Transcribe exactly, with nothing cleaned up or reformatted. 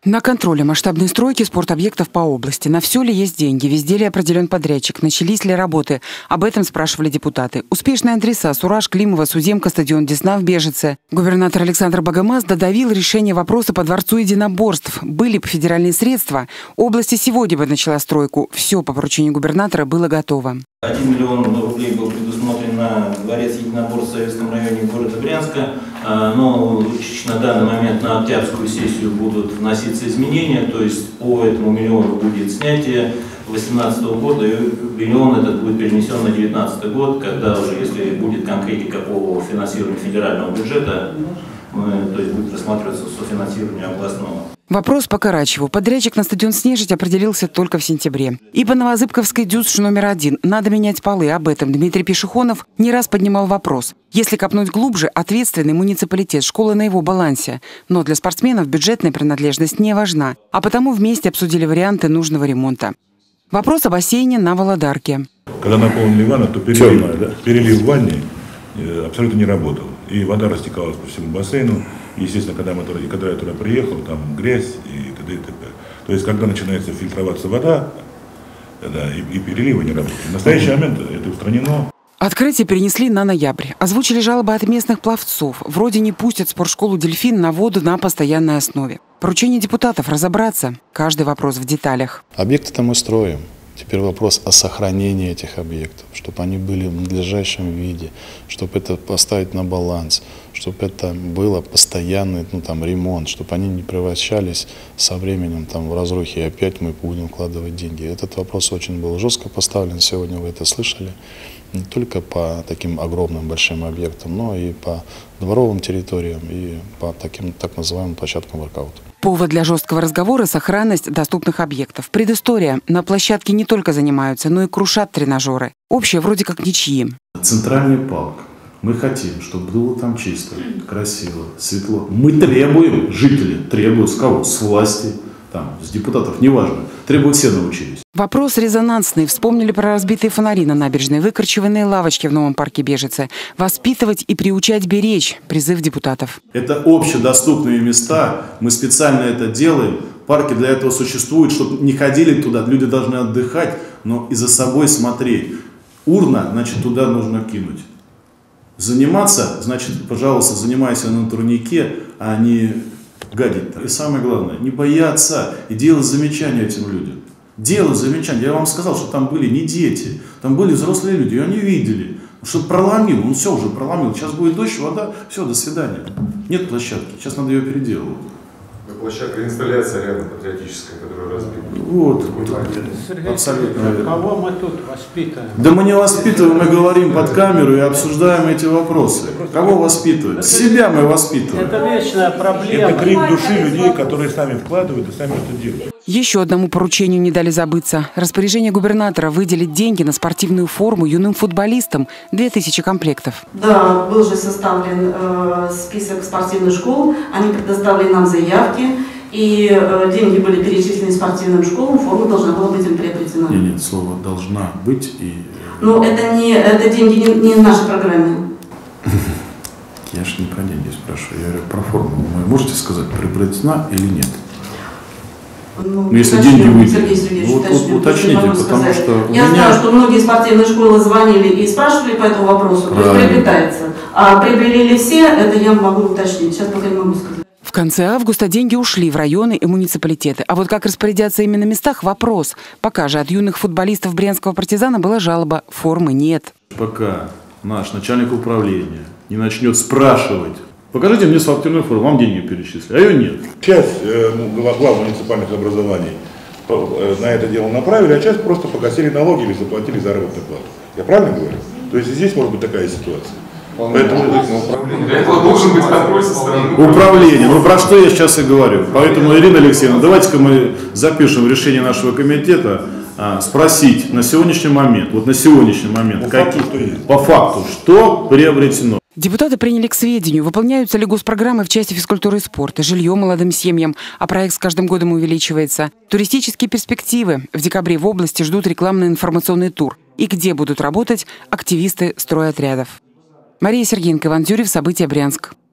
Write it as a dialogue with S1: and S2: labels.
S1: На контроле масштабной стройки спортобъектов по области. На все ли есть деньги? Везде ли определен подрядчик? Начались ли работы? Об этом спрашивали депутаты. Успешные адреса: Сураж, Климова, Суземка, стадион Десна в Бежице. Губернатор Александр Богомаз додавил решение вопроса по Дворцу единоборств. Были бы федеральные средства, область сегодня бы начала стройку. Все по поручению губернатора было готово.
S2: Один миллион рублей был предусмотрен на Дворец единоборств в Советском районе города Брянска. Но на данный момент на октябрьскую сессию будут вноситься изменения, то есть по этому миллиону будет снятие две тысячи восемнадцатого года, и миллион этот будет перенесен на две тысячи девятнадцатый год, когда уже, если будет конкретика по финансированию федерального бюджета, то есть будет рассматриваться софинансирование областного.
S1: Вопрос по Карачеву. Подрядчик на стадион «Снежить» определился только в сентябре. И по Новозыбковской ДЮСШ номер один надо менять полы. Об этом Дмитрий Пешехонов не раз поднимал вопрос. Если копнуть глубже, ответственный муниципалитет, школа на его балансе. Но для спортсменов бюджетная принадлежность не важна. А потому вместе обсудили варианты нужного ремонта. Вопрос о бассейне на Володарке.
S3: Когда наполнили ванну, то перелив, Темная, да? перелив в ванне абсолютно не работал. И вода растекалась по всему бассейну. Естественно, когда, мы, когда я туда приехал, там грязь и т.д. и т.п. То есть, когда начинается фильтроваться вода, да, и, и переливы не работают. В настоящий момент это устранено.
S1: Открытие перенесли на ноябрь. Озвучили жалобы от местных пловцов. Вроде не пустят спортшколу «Дельфин» на воду на постоянной основе. Поручение депутатов – разобраться. Каждый вопрос в деталях.
S4: Объекты-то мы строим. Теперь вопрос о сохранении этих объектов, чтобы они были в надлежащем виде, чтобы это поставить на баланс, чтобы это было постоянный ну, там, ремонт, чтобы они не превращались со временем там, в разрухи, и опять мы будем вкладывать деньги. Этот вопрос очень был жестко поставлен, сегодня вы это слышали, не только по таким огромным большим объектам, но и по дворовым территориям, и по таким так называемым площадкам воркаута.
S1: Повод для жесткого разговора – сохранность доступных объектов. Предыстория. На площадке не только занимаются, но и крушат тренажеры. Общее вроде как ничьи.
S5: Центральный парк. Мы хотим, чтобы было там чисто, красиво, светло. Мы требуем, жители требуют, с кого? С власти, там, с депутатов, неважно. Требуют, все научились.
S1: Вопрос резонансный. Вспомнили про разбитые фонари на набережной, выкорчеванные лавочки в новом парке Бежице. Воспитывать и приучать беречь. Призыв депутатов.
S5: Это общедоступные места. Мы специально это делаем. Парки для этого существуют, чтобы не ходили туда. Люди должны отдыхать, но и за собой смотреть. Урна, значит, туда нужно кинуть. Заниматься, значит, пожалуйста, занимайся на турнике, а не гадить. И самое главное, не бояться и делать замечания этим людям. Делать замечания. Я вам сказал, что там были не дети, там были взрослые люди, и они видели, что проломил, он все уже проломил. Сейчас будет дождь, вода, все, до свидания. Нет площадки, сейчас надо ее переделывать.
S6: Площадка, инсталляция рядом патриотическая, которая разбита.
S5: Вот,
S7: Сергей,
S5: абсолютно.
S7: Кого мы тут воспитываем?
S5: Да мы не воспитываем, мы говорим под камеру и обсуждаем эти вопросы. Кого воспитываем? Себя мы воспитываем.
S7: Это вечная проблема.
S3: Это крик души людей, которые сами вкладывают и сами это делают.
S1: Еще одному поручению не дали забыться. Распоряжение губернатора выделить деньги на спортивную форму юным футболистам. Две тысячи комплектов.
S8: Да, был же составлен э, список спортивных школ. Они предоставили нам заявки. И э, деньги были перечислены спортивным школам. Форма должна была быть им приобретена.
S5: Нет, нет, слово «должна быть» и...
S8: Но это, не, это деньги не, не в нашей программе.
S5: Я же не про деньги спрашиваю, я говорю про форму. Вы можете сказать, приобретена или нет?
S8: Ну,
S5: если
S8: уточню,
S5: деньги выйдут,
S8: Сергей Сергеевич,
S5: вот,
S8: уточню,
S5: уточните, потому
S8: сказать.
S5: что
S8: Я
S5: меня...
S8: знаю, что многие спортивные школы звонили и спрашивали по этому вопросу, то есть приобретается. А приобрели ли все, это я могу уточнить, сейчас пока не могу сказать.
S1: В конце августа деньги ушли в районы и муниципалитеты. А вот как распорядятся именно местах – вопрос. Пока же от юных футболистов брянского «Партизана» была жалоба – формы нет.
S5: Пока наш начальник управления не начнет спрашивать, покажите мне спортивную форму, вам деньги перечислили, а ее нет.
S3: Часть э, ну, глав муниципальных образований э, на это дело направили, а часть просто погасили налоги или заплатили заработную плату. Я правильно говорю? То есть здесь может быть такая ситуация. Поэтому
S6: для этого должен быть контроль со стороны
S5: управления. Ну про что я сейчас и говорю. Поэтому, Ирина Алексеевна, давайте-ка мы запишем решение нашего комитета а, спросить на сегодняшний момент, вот на сегодняшний момент, по, какие, факту, что по факту, что приобретено.
S1: Депутаты приняли к сведению, выполняются ли госпрограммы в части физкультуры и спорта, жилье молодым семьям, а проект с каждым годом увеличивается. Туристические перспективы. В декабре в области ждут рекламно-информационный тур. И где будут работать активисты стройотрядов. Мария Сергеенко, Иван Дюрев, события Брянск.